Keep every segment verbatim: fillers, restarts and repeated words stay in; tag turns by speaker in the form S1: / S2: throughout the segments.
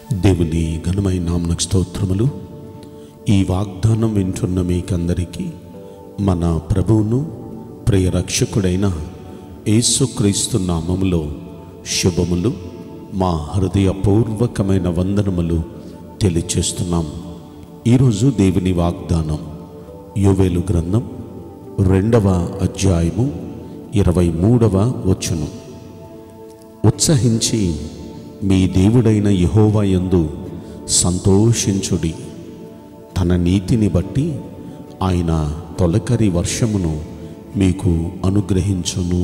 S1: దేవుని ఘనమైన నామమునకు స్తోత్రములు. ఈ వాగ్దానం వింటున్న మీకందరికీ మన ప్రభువును ప్రియ రక్షకుడైన యేసుక్రీస్తు నామములో శుభములు, మా హృదయపూర్వకమైన వందనములు తెలియచేస్తున్నాం. ఈరోజు దేవుని వాగ్దానం యోవేలు గ్రంథం రెండవ అధ్యాయము ఇరవై మూడవ వచనం. ఉత్సహించి మీ దేవుడైన యెహోవా యందు సంతోషించుడి, తన నీతిని బట్టి ఆయన తొలకరి వర్షమును మీకు అనుగ్రహించును.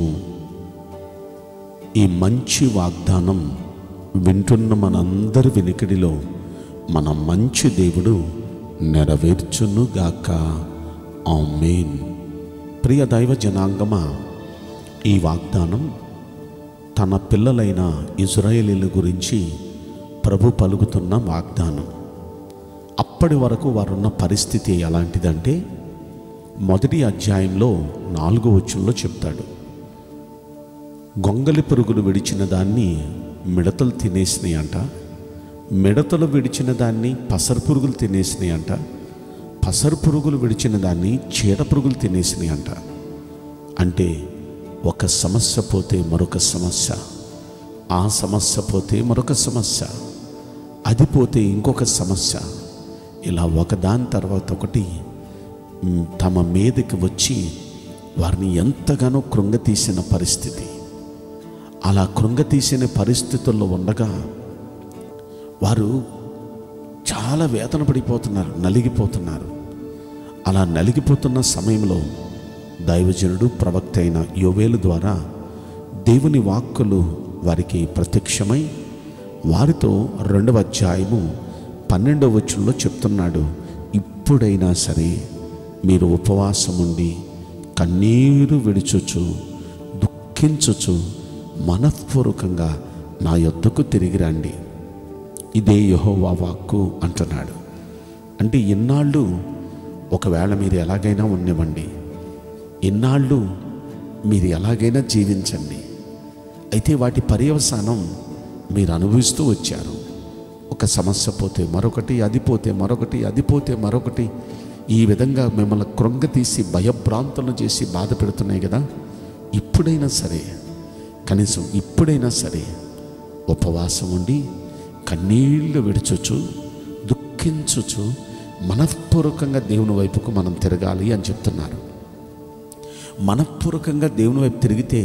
S1: ఈ మంచి వాగ్దానం వింటున్న మనందరి వినికిడిలో మన మంచి దేవుడు నెరవేర్చునుగాక. ఆమేన్. ప్రియ దైవ జనాంగమా, ఈ వాగ్దానం తన పిల్లలైన ఇజ్రాయేలీల గురించి ప్రభు పలుకుతున్న వాగ్దానం. అప్పటి వరకు వారున్న పరిస్థితి ఎలాంటిదంటే, మొదటి అధ్యాయంలో నాలుగో వచనంలో చెప్తాడు, గొంగలి పురుగులు విడిచిన దాన్ని మిడతలు తినేసినాయి అంట, మిడతలు విడిచిన దాన్ని పసరు పురుగులు తినేసినాయి అంట, పసరు పురుగులు విడిచిన దాన్ని చీడ పురుగులు తినేసినాయి అంట. అంటే ఒక సమస్య పోతే మరొక సమస్య, ఆ సమస్య పోతే మరొక సమస్య, అది పోతే ఇంకొక సమస్య, ఇలా ఒకదాని తర్వాత ఒకటి తమ మీదకి వచ్చి వారిని ఎంతగానో కృంగతీసిన పరిస్థితి. అలా కృంగతీసిన పరిస్థితుల్లో ఉండగా వారు చాలా వేదన పడిపోతున్నారు, నలిగిపోతున్నారు. అలా నలిగిపోతున్న సమయంలో దైవజనుడు ప్రవక్త అయిన యోవేలు ద్వారా దేవుని వాక్కులు వారికి ప్రత్యక్షమై వారితో రెండవ అధ్యాయము పన్నెండవ వచనంలో చెప్తున్నాడు, ఇప్పుడైనా సరే మీరు ఉపవాసం ఉండి కన్నీరు విడిచుచు దుఃఖించుచు మనఃపూర్వకంగా నా యొద్దకు తిరిగి రండి. ఇదే యెహోవా వాక్కు అంటున్నాడు. అంటే ఇన్నాళ్ళు ఒకవేళ మీరు ఎలాగైనా ఉండనివ్వండి, ఇన్నాళ్ళు మీరు ఎలాగైనా జీవించండి, అయితే వాటి పర్యవసానం మీరు అనుభవిస్తూ వచ్చారు. ఒక సమస్య పోతే మరొకటి, అది పోతే మరొకటి, అది పోతే మరొకటి, ఈ విధంగా మిమ్మల్ని కృంగతీసి భయభ్రాంతులను చేసి బాధ పెడుతున్నాయి కదా. ఇప్పుడైనా సరే, కనీసం ఇప్పుడైనా సరే ఉపవాసం ఉండి కన్నీళ్లు విడిచొచ్చు దుఃఖించొచ్చు మనఃపూర్వకంగా దేవుని వైపుకు మనం తిరగాలి అని చెప్తున్నారు. మనఃపూర్వకంగా దేవుని వైపు తిరిగితే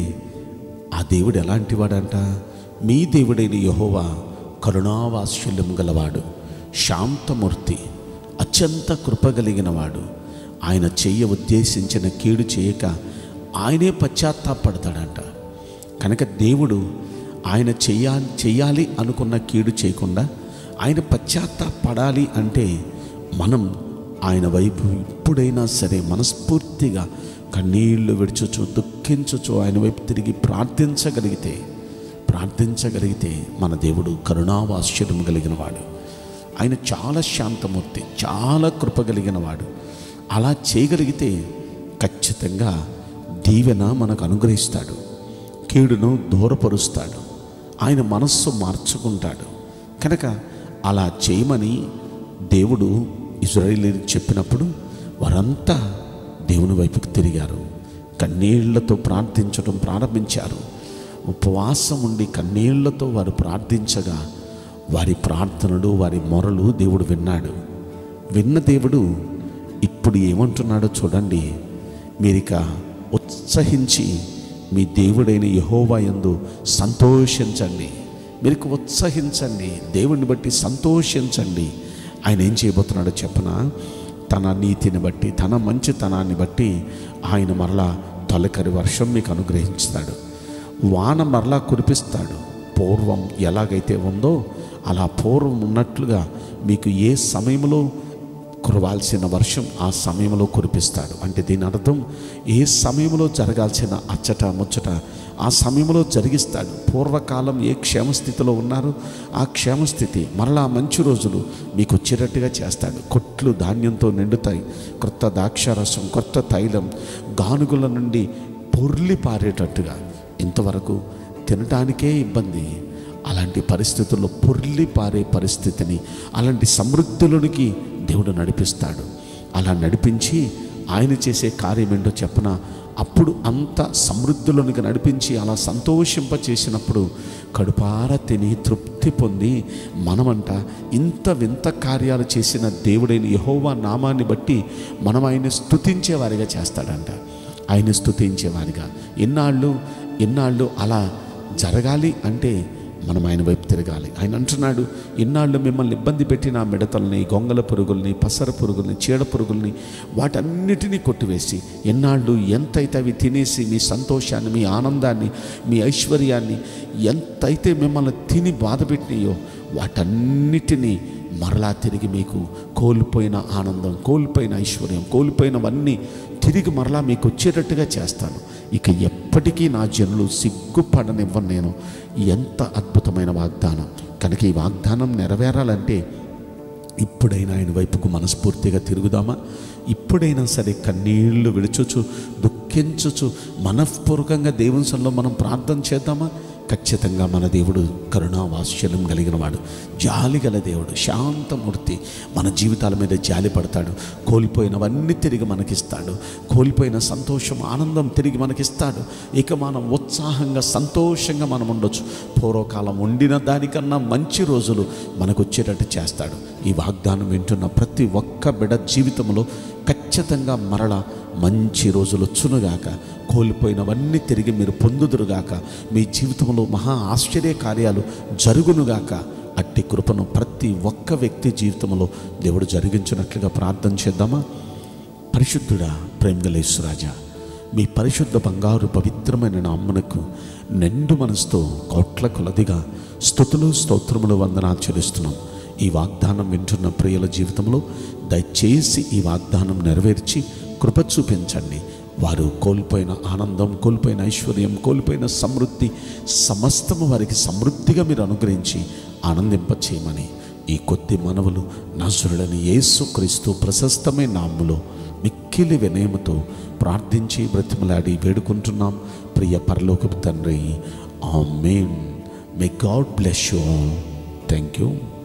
S1: ఆ దేవుడు ఎలాంటి వాడంట, మీ దేవుడైన యెహోవా కరుణావాత్సల్యం గలవాడు, శాంతమూర్తి, అత్యంత కృపగలిగిన వాడు. ఆయన చెయ్య ఉద్దేశించిన కీడు చేయక ఆయనే పశ్చాత్తాపడతాడంట. కనుక దేవుడు ఆయన చెయ్యా చెయ్యాలి అనుకున్న కీడు చేయకుండా ఆయన పశ్చాత్తాపడాలి అంటే మనం ఆయన వైపు ఇప్పుడైనా సరే మనస్ఫూర్తిగా కన్నీళ్లు విడిచుచు దుఃఖించుచు ఆయన వైపు తిరిగి ప్రార్థించగలిగితే ప్రార్థించగలిగితే మన దేవుడు కరుణావాత్సల్యం కలిగిన వాడు. ఆయన చాలా శాంతమూర్తి, చాలా కృపగలిగిన వాడు. అలా చేయగలిగితే ఖచ్చితంగా దీవెన మనకు అనుగ్రహిస్తాడు, కీడును దూరపరుస్తాడు, ఆయన మనస్సు మార్చుకుంటాడు. కనుక అలా చేయమని దేవుడు ఇశ్రాయేలీయులకు చెప్పినప్పుడు వారంతా దేవుని వైపుకు తిరిగారు, కన్నీళ్లతో ప్రార్థించడం ప్రారంభించారు. ఉపవాసం ఉండి కన్నీళ్లతో వారు ప్రార్థించగా వారి ప్రార్థనలు, వారి మొరలు దేవుడు విన్నాడు. విన్న దేవుడు ఇప్పుడు ఏమంటున్నాడో చూడండి, మీరిక ఉత్సహించి మీ దేవుడైన యెహోవా యందు సంతోషించండి. మీరు ఉత్సహించండి, దేవుడిని బట్టి సంతోషించండి. ఆయన ఏం చేయబోతున్నాడో చెప్పనా, తన నీతిని బట్టి, తన మంచితనాన్ని బట్టి ఆయన మరలా తొలకరి వర్షం మీకు అనుగ్రహిస్తాడు, వాన మరలా కురిపిస్తాడు. పూర్వం ఎలాగైతే ఉందో అలా పూర్వం ఉన్నట్లుగా మీకు ఏ సమయంలో కురవాల్సిన వర్షం ఆ సమయంలో కురిపిస్తాడు. అంటే దీని అర్థం ఏ సమయంలో జరగాల్సిన అచ్చట ముచ్చట ఆ సమయంలో జరిగిస్తాడు. పూర్వకాలం ఏ క్షేమస్థితిలో ఉన్నారో ఆ క్షేమస్థితి మరలా మంచి రోజులు మీకు వచ్చేటట్టుగా చేస్తాడు. కొట్లు ధాన్యంతో నిండుతాయి, కొత్త ద్రాక్షారసం, కొత్త తైలం గానుగుల నుండి పొర్లి పారేటట్టుగా. ఇంతవరకు తినటానికే ఇబ్బంది, అలాంటి పరిస్థితుల్లో పొర్లి పారే పరిస్థితిని, అలాంటి సమృద్ధిలోనికి దేవుడు నడిపిస్తాడు. అలా నడిపించి ఆయన చేసే కార్యం ఏంటో చెప్పన, అప్పుడు అంత సమృద్ధిలోనికి నడిపించి అలా సంతోషింప చేసినప్పుడు కడుపార తిని తృప్తి పొంది మనమంట ఇంత వింత కార్యాలు చేసిన దేవుడైన యెహోవా నామాన్ని బట్టి మనం ఆయన్ని స్తుతించేవారిగా చేస్తాడంట. ఆయన స్తుతించేవారిగా ఎన్నాళ్ళు ఎన్నాళ్ళు అలా జరగాలి అంటే మనం ఆయన వైపు తిరగాలి. ఆయన అంటున్నాడు, ఇన్నాళ్ళు మిమ్మల్ని ఇబ్బంది పెట్టిన మిడతల్ని, గొంగల పురుగుల్ని, పసర పురుగుల్ని, చీడ పురుగుల్ని వాటన్నిటినీ కొట్టివేసి, ఎన్నాళ్ళు ఎంతైతే అవి తినేసి మీ సంతోషాన్ని, మీ ఆనందాన్ని, మీ ఐశ్వర్యాన్ని ఎంతైతే మిమ్మల్ని తిని బాధ పెట్టినాయో వాటన్నిటినీ మరలా తిరిగి మీకు కోల్పోయిన ఆనందం, కోల్పోయిన ఐశ్వర్యం, కోల్పోయినవన్నీ తిరిగి మరలా మీకు వచ్చేటట్టుగా చేస్తాను. ఇక ఎప్పటికీ నా జనులు సిగ్గుపడనివ్వను నేను. ఎంత అద్భుతమైన వాగ్దానం! కనుక ఈ వాగ్దానం నెరవేరాలంటే ఇప్పుడైనా ఆయన వైపుకు మనస్ఫూర్తిగా తిరుగుదామా? ఇప్పుడైనా సరే కన్నీళ్లు విడుచుచు, దుఃఖించుచు మనఃపూర్వకంగా దేవుని సన్నిధిలో మనం ప్రార్థన చేద్దామా? ఖచ్చితంగా మన దేవుడు కరుణా వాత్సల్యం కలిగిన వాడు, జాలి గల దేవుడు, శాంతమూర్తి. మన జీవితాల మీద జాలి పడతాడు. కోల్పోయినవన్నీ తిరిగి మనకిస్తాడు. కోల్పోయిన సంతోషం, ఆనందం తిరిగి మనకిస్తాడు. ఇక మనం ఉత్సాహంగా, సంతోషంగా మనం ఉండొచ్చు. పూర్వకాలం ఉండిన దానికన్నా మంచి రోజులు మనకు వచ్చేటట్టు చేస్తాడు. ఈ వాగ్దానం వింటున్న ప్రతి ఒక్క బిడ్డ జీవితంలో ఖచ్చితంగా మరల మంచి రోజులు వచ్చునుగాక. కోల్పోయినవన్నీ తిరిగి మీరు పొందుదురుగాక. మీ జీవితంలో మహా ఆశ్చర్య కార్యాలు జరుగునుగాక. అట్టి కృపను ప్రతి ఒక్క వ్యక్తి జీవితంలో దేవుడు జరిగించినట్లుగా ప్రార్థన చేద్దామా? పరిశుద్ధుడా, ప్రేమగల యేసురాజా, మీ పరిశుద్ధ బంగారు పవిత్రమైన నామమునకు నిండు మనసుతో కోట్ల కొలదిగా స్తుతులు, స్తోత్రములు, వందనాలు చెల్లిస్తున్నాం. ఈ వాగ్దానం వింటున్న ప్రియుల జీవితంలో దయచేసి ఈ వాగ్దానం నెరవేర్చి కృప చూపించండి. వారు కోల్పోయిన ఆనందం, కోల్పోయిన ఐశ్వర్యం, కోల్పోయిన సమృద్ధి సమస్తము వారికి సమృద్ధిగా మీరు అనుగ్రహించి ఆనందింప చేయమని ఈ కొద్ది మనవులు నజరుడైన యేసుక్రీస్తు ప్రశస్తమైన నామములో మిక్కిలి వినయముతో ప్రార్థించి బ్రతిమలాడి వేడుకుంటున్నాం ప్రియ పరలోకపు తండ్రి. ఆమేన్. May God bless you all. Thank you.